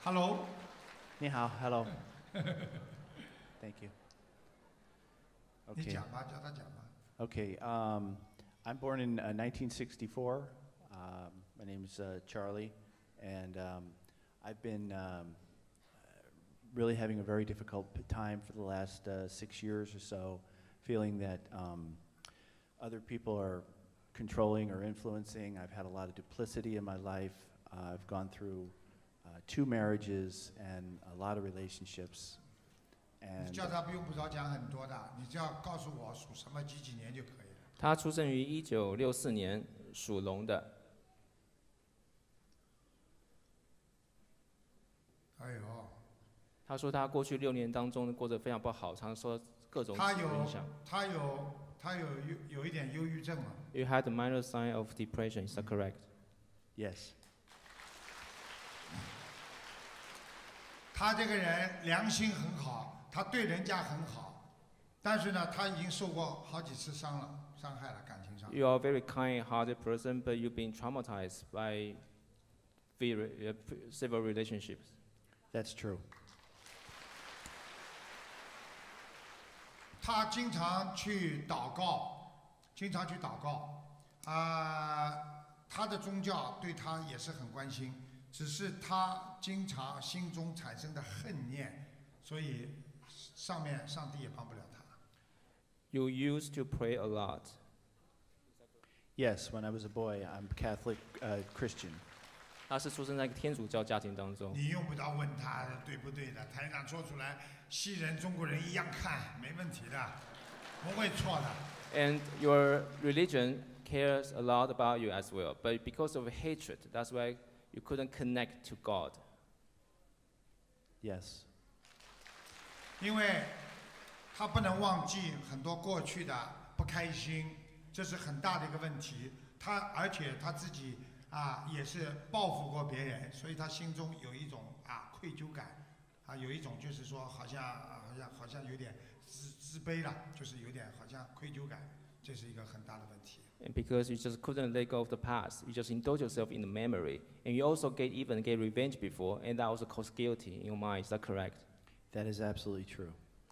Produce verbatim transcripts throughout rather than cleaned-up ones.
Hello. 你好 ，Hello. Thank you. 你 Okay. 讲吧，叫他讲吧。 Okay. Um, I'm born in uh, nineteen sixty-four. Um, my name is uh, Charlie, and um, I've been um, really having a very difficult time for the last uh, six years or so, feeling that um, other people are controlling or influencing. I've had a lot of duplicity in my life. Uh, I've gone through uh, two marriages and a lot of relationships. 你 And 叫他不用不着讲很多的，你只要告诉我属什么几几年就可以了。 他出生于一九六四年，属龙的。 哎呦， 他说他过去六年当中过得非常不好，常受各种他有影响。 他有他有有有一点忧郁症啊。 You had a minor sign of depression, is that correct? yes. 他这个人良心很好，他对人家很好，但是呢，他已经受过好几次伤了，伤害了感情上。 You are a very kind-hearted person, but you've been traumatized by very, uh, several relationships. That's true. 他经常去祷告，经常去祷告，啊、呃，他的宗教对他也是很关心，只是他经常心中产生的恨念，所以上面上帝也帮不了他。 You used to pray a lot. Yes, when I was a boy, I'm Catholic uh, Christian. 他是出生在一个天主教家庭当中。 你用不着问他对不对的，台长说出来，西人、中国人一样看，没问题的，不会错的。 And your religion cares a lot about you as well, but because of hatred, that's why you couldn't connect to God. Yes. 因为他不能忘记很多过去的不开心，这是很大的一个问题。他而且他自己啊也是报复过别人，所以他心中有一种啊愧疚感，啊有一种就是说好像好像好像有点自自卑了，就是有点好像愧疚感，这是一个很大的问题。 And because you just couldn't let go of the past, you just indulge yourself in the memory, and you also get even get revenge before, and that also causes guilty in your mind. Is that correct? That is absolutely true.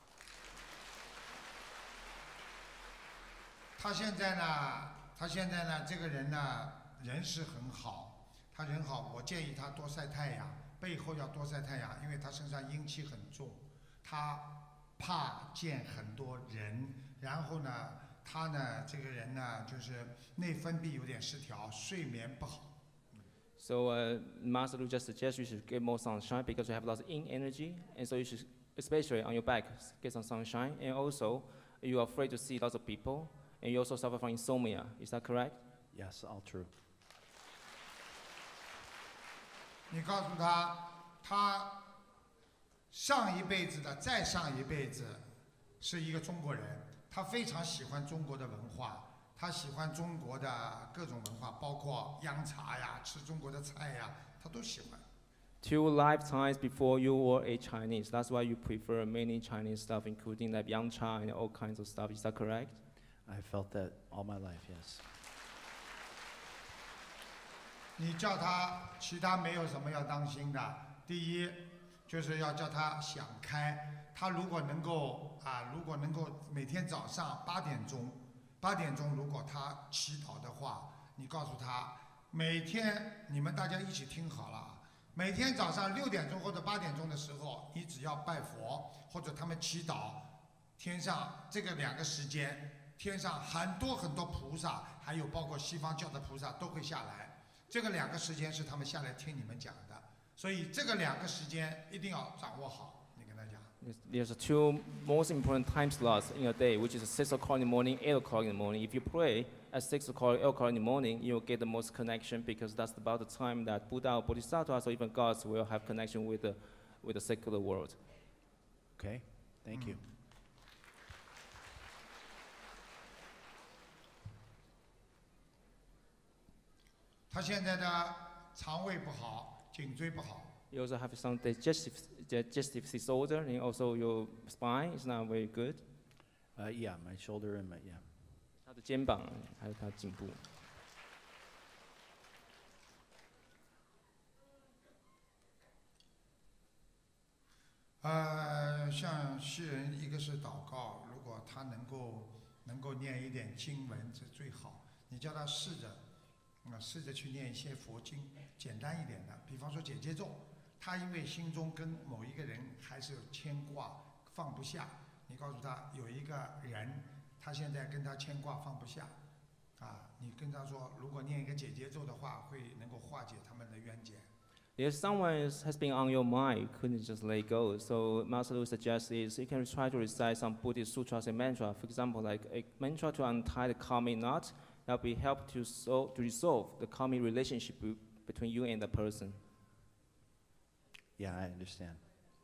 他现在呢，他现在呢，这个人呢，人是很好，他人好，我建议他多晒太阳，背后要多晒太阳，因为他身上阴气很重，他怕见很多人，然后呢，他呢，这个人呢，就是内分泌有点失调，睡眠不好。 So uh, Master Lu just suggests you should get more sunshine because you have lots of yin energy, and so you should, especially on your back, get some sunshine. And also, you are afraid to see lots of people, and you also suffer from insomnia. Is that correct? Yes, all true. 你告诉他，他上一辈子的再上一辈子是一个中国人，他非常喜欢中国的文化。 他喜欢中国的各种文化，包括央茶呀、吃中国的菜呀，他都喜欢。 Two lifetimes before you were a Chinese, that's why you prefer many Chinese stuff, including like yang cha and all kinds of stuff. Is that correct? I felt that all my life, yes. 你叫他，其他没有什么要当心的。第一，就是要叫他想开。他如果能够啊，如果能够每天早上八点钟。 八点钟，如果他祈祷的话，你告诉他，每天你们大家一起听好了，每天早上六点钟或者八点钟的时候，你只要拜佛或者他们祈祷，天上这个两个时间，天上很多很多菩萨，还有包括西方教的菩萨都会下来，这个两个时间是他们下来听你们讲的，所以这个两个时间一定要掌握好。 There's two most important time slots in a day, which is six o'clock in the morning, eight o'clock in the morning. If you pray at six o'clock, eight o'clock in the morning, you'll get the most connection because that's about the time that Buddha or Bodhisattvas or even gods will have connection with the, with the secular world. Okay, thank you. 他现在的肠胃不好，颈椎不好。 You also have some digestive, digestive disorder, and also your spine is not very good. Uh, yeah, my shoulder and my, yeah. 他的肩膀还有他的颈部。 呃，像西人，一个是祷告，如果他能够能够念一点经文，这最好。你叫他试着，啊、试着去念一些佛经，简单一点的，比方说解结咒。他因为心中跟某一个人还是有牵挂，放不下。你告诉他有一个人，他现在跟他牵挂放不下，啊，你跟他说，如果念一个解结咒的话，会能够化解他们的冤结。 If someone is, has been on your mind, you couldn't just let go. So Master Lu suggests is you can try to recite some Buddhist sutras and mantra. For example, like a mantra to untie the karmic knot that will help to, so, to resolve the karmic relationship be, between you and the person. Yeah, I understand.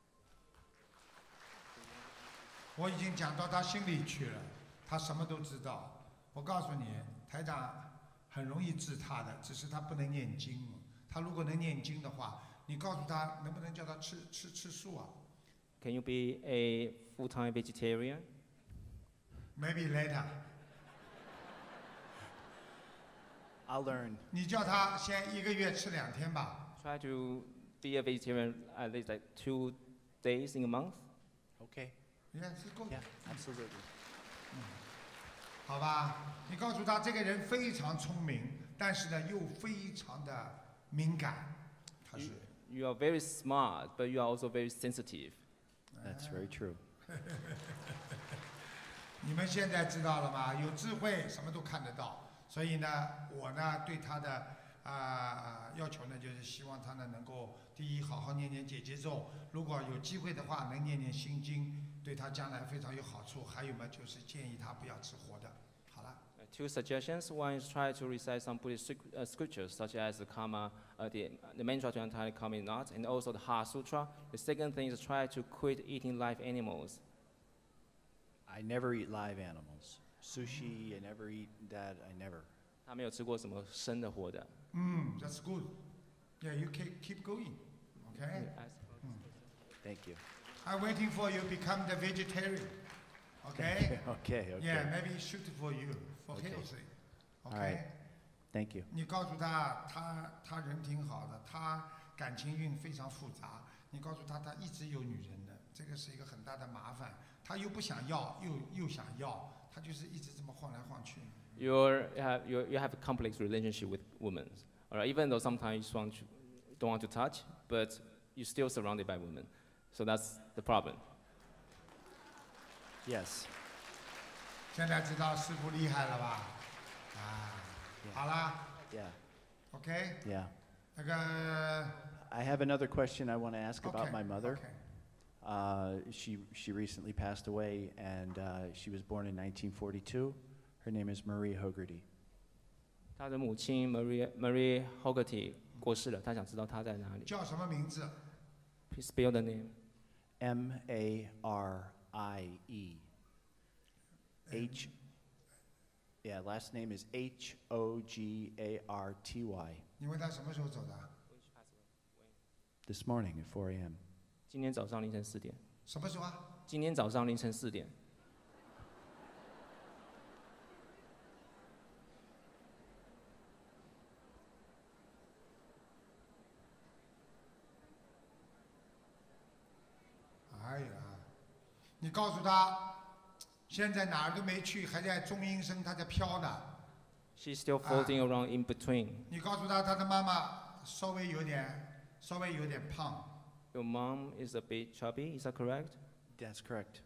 我已经讲到他心里去了，他什么都知道。我告诉你，台长很容易治他的，只是他不能念经。他如果能念经的话，你告诉他能不能叫他吃吃吃素啊 Can you be a full-time vegetarian? ？Maybe later。 I'll learn. 你叫他先一个月吃两天吧。 Try to be a vegetarian at least like two days in a month. Okay. Yes, good. Yeah, absolutely. 好吧，你告诉他这个人非常聪明，但是呢又非常的敏感，他是。 You are very smart, but you are also very sensitive. That's very true. 你们现在知道了吗？有智慧，什么都看得到。所以呢，我呢对他的啊、呃、要求呢，就是希望他呢能够第一好好念念解结咒，如果有机会的话，能念念心经，对他将来非常有好处。还有嘛，就是建议他不要吃活的。好了。 Two suggestions. One is try to recite some Buddhist uh, scriptures, such as the Karma, uh, the, the mantra to untie the karmic knot, and also the Heart Sutra. The second thing is try to quit eating live animals. I never eat live animals. Sushi, I never eat that. I never. 他没有吃过什么生的活的。 嗯 ，That's good. Yeah, you keep keep going. Okay. Thank you. I'm waiting for you to become the vegetarian. Okay. Okay, okay. Yeah, maybe shoot for you for Okay. healthy. All Okay. right. Thank you. 你告诉他，他他人挺好的，他感情运非常复杂。你告诉他，他一直有女人的，这个是一个很大的麻烦。他又不想要，又又想要，他就是一直这么晃来晃去。 You're, you, have, you you have a complex relationship with women, all right? Even though sometimes you want to, don't want to touch, but you're still surrounded by women. So that's the problem. Yes. 现在知道师傅厉害了吧？啊，好啦 Yeah. ，OK， Yeah. 那个 I have another question I want to ask about OK， my mother. OK， Uh, she she recently passed away, and uh, she was born in nineteen forty-two. Her name is Marie Hogarty. 他的母亲 Marie Marie Hogarty 过世了，他想知道她在哪里。 叫什么名字？ Please spell the name. M A R I E. H. Yeah, last name is H O G A R T Y. 你问他什么时候走的？ This morning at four A M. 今天早上凌晨四点。 什么时候啊？ 今天早上凌晨四点。 哎呀，你告诉他，现在哪儿都没去，还在中阴身，他在飘呢。 She's still floating around in between. 你告诉他，他的妈妈稍微有点，稍微有点胖。 Your mom is a bit chubby, is that correct? That's correct.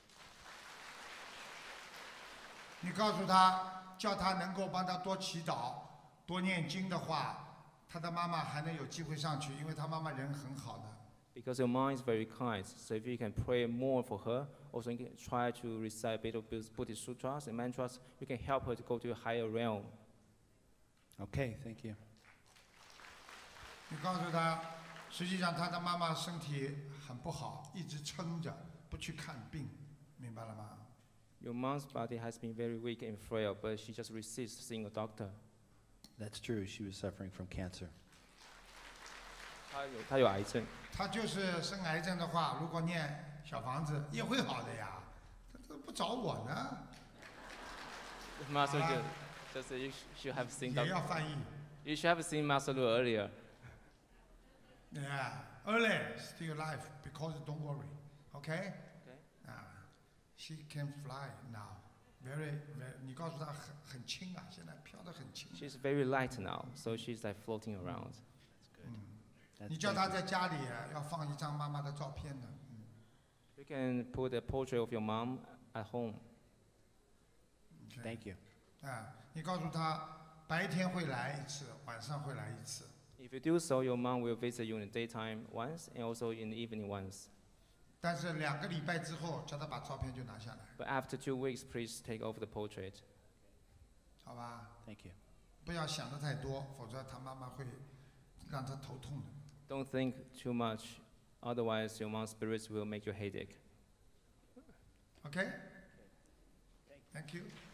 你告诉他，叫他能够帮他多祈祷、多念经的话，他的妈妈还能有机会上去，因为他妈妈人很好的。 Because your mom is very kind, so if you can pray more for her, also you can try to recite a bit of Buddhist sutras and mantras, you can help her to go to a higher realm. Okay, thank you. 你告诉他，实际上他的妈妈身体很不好，一直撑着不去看病，明白了吗？ Your mom's body has been very weak and frail, but she just resists seeing a doctor. That's true. She was suffering from cancer. 她有她有癌症， 他就是生癌症的话，如果念小房子也会好的呀，他都不找我呢， Master 好了 just, just you should have seen 也 doc- 要翻译。 you should have seen Master Lu earlier. Yeah, early, still alive, because don't worry, okay? Okay. Ah, she can fly now. Very, very. 你告诉她很很轻啊，现在飘得很轻。 She's very light now, so she's like floating around. That's good. 嗯， That's 你叫 thank 她 you. 在家里啊要放一张妈妈的照片的。嗯 You can put a portrait of your mom at home. OK Thank you. 啊，你告诉她白天会来一次，晚上会来一次。 If you do so, your mom will visit you in the daytime once and also in the evening once. 但是两个礼拜之后，叫她把照片就拿下来， But after two weeks, please take off the portrait. 好吧？ Thank you. 不要想的太多，否则她妈妈会让她头痛的。 Don't think too much, otherwise your mom's spirits will make you headache. OK？Thank you。